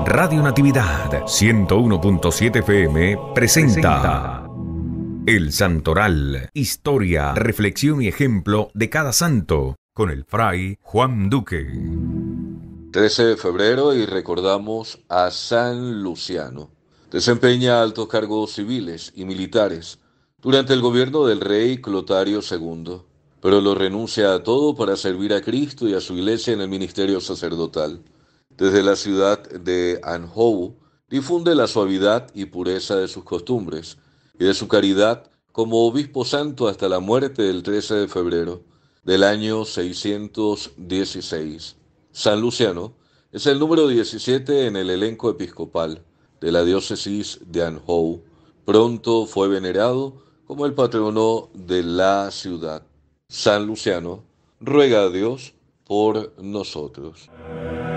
Radio Natividad 101.7 FM presenta El Santoral, historia, reflexión y ejemplo de cada santo, con el fray Juan Duque. 13 de febrero y recordamos a San Luciano. Desempeña altos cargos civiles y militares durante el gobierno del rey Clotario II, pero lo renuncia a todo para servir a Cristo y a su iglesia en el ministerio sacerdotal. Desde la ciudad de Anjou difunde la suavidad y pureza de sus costumbres y de su caridad como obispo santo hasta la muerte del 13 de febrero del año 616. San Luciano es el número 17 en el elenco episcopal de la diócesis de Anjou. Pronto fue venerado como el patrono de la ciudad. San Luciano ruega a Dios por nosotros.